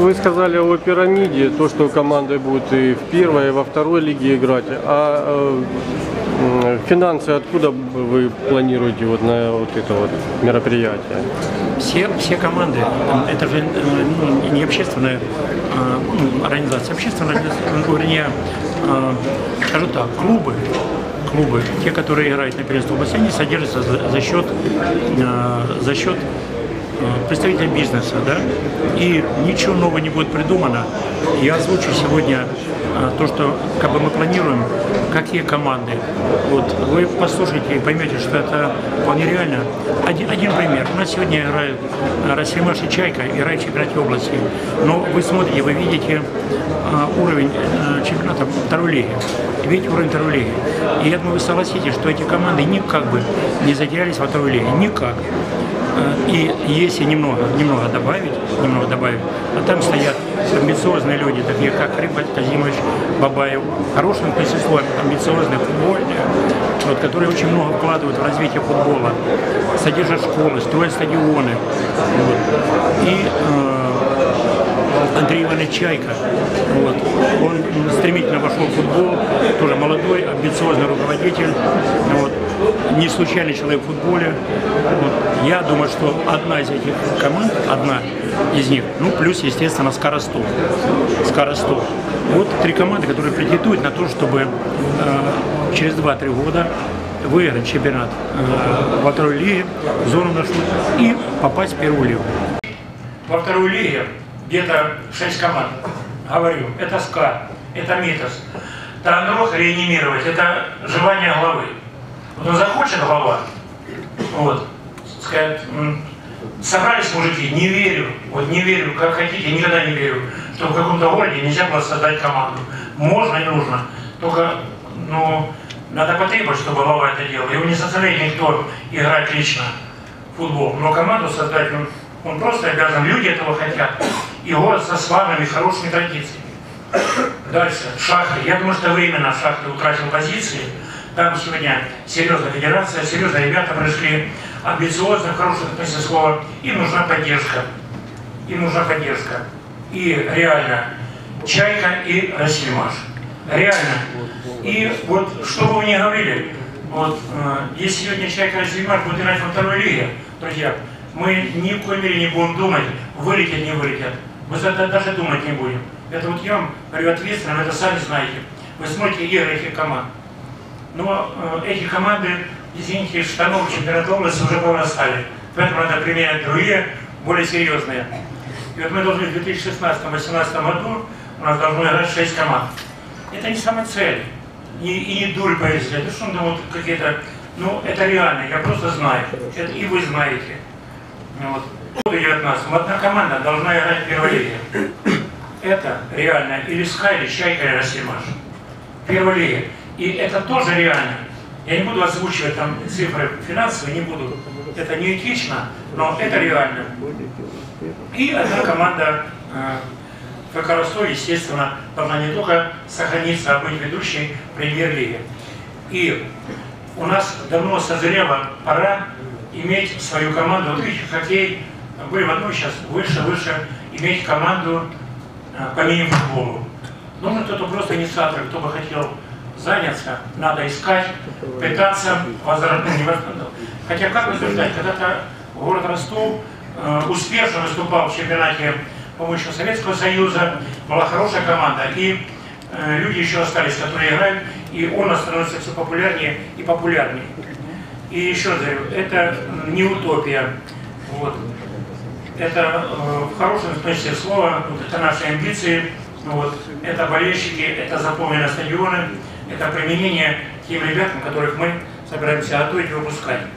вы сказали о пирамиде, то, что команды будут и в первой, и во второй лиге играть. А финансы откуда вы планируете вот на вот это вот мероприятие? Все команды, это же не общественная организация, общественная, вернее, скажу так, клубы, те, которые играют на первенство области, они содержатся за счет представителей бизнеса, да, и ничего нового не будет придумано. Я озвучу сегодня то, что как бы мы планируем, какие команды. Вот вы послушайте и поймете, что это вполне реально. Один пример. У нас сегодня играют Россельмаш и Чайка, играют в чемпионате области. Но вы смотрите, вы видите уровень чемпионата второй лиги. Видите уровень второй лиги. И я думаю, вы согласитесь, что эти команды никак бы не затерялись во второй лиге. Никак. И если немного добавить, а там стоят амбициозные люди, такие как Рыбаль Казимович Бабаев, хорошим присутствием, амбициозные, футбольные, вот, которые очень много вкладывают в развитие футбола, содержат школы, строят стадионы. Вот. И Андрей Иванович Чайка, вот, он стремительно вошел в футбол, тоже молодой, амбициозный руководитель, вот, не случайный человек в футболе. Вот. Я думаю, что одна из этих команд, одна из них, ну плюс, естественно, Скоростов. Вот три команды, которые претендуют на то, чтобы через 2-3 года выиграть чемпионат во второй лиге, зону нашу и попасть в первую лигу. Во второй лиге где-то 6 команд, говорю, это СКА, это МИТОС. Таганрог реанимировать, это желание главы. Вот он захочет глава, вот, сказать, собрались мужики, не верю, как хотите, никогда не верю, что в каком-то городе нельзя было создать команду. Можно и нужно, только, ну, надо потребовать, чтобы глава это делал. Его не заставляет никто играть лично в футбол, но команду создать он просто обязан, люди этого хотят, и город со славными, хорошими традициями. Дальше, шахты. Я думаю, что временно шахты утратил позиции. Там сегодня серьезная федерация, серьезные ребята пришли, амбициозно, в хорошем смысле слова. Им нужна поддержка. И реально, Чайка и Россельмаш. Реально. И вот, что бы вы ни говорили, вот, если сегодня Чайка и Россельмаш будут играть во второй лиге, друзья, мы ни в коей мере не будем думать, вылетят, не вылетят. Мы за это даже думать не будем. Это вот я вам говорю ответственно, вы это сами знаете. Вы смотрите игры этих команд. Но эти команды, извините, штанов чемпионата области уже повырастали. Поэтому надо применять другие, более серьезные. И вот мы должны в 2016-2018 году, у нас должно играть 6 команд. Это не самая цель. И не дурь повесили. Это что вот какие-то... Ну, это реально, я просто знаю. Это и вы знаете. Вот. Идет нас. Одна команда должна играть в первой лиге. Это реально или СКА, или Чайка, или Россельмаш. В первой лиге. И это тоже реально. Я не буду озвучивать там цифры финансовые, не буду. Это не этично, но это реально. И одна команда ФК Ростов, естественно, должна не только сохраниться, а быть ведущей премьер-лиги. И у нас давно созрела пора иметь свою команду. Вот видите, хоккей, были в одной, сейчас выше, иметь команду по мини-футболу. Нужно кто-то просто инициатор, кто бы хотел заняться, надо искать, пытаться возродить. Хотя как утверждать, когда-то город Ростов успешно выступал в чемпионате помощью Советского Союза, была хорошая команда, и люди еще остались, которые играют, и он становится все популярнее и популярнее. И еще раз говорю, это не утопия, вот. Это в хорошем смысле слова, вот, это наши амбиции, вот, это болельщики, это заполненные стадионы, это применение тем ребятам, которых мы собираемся готовить и выпускать.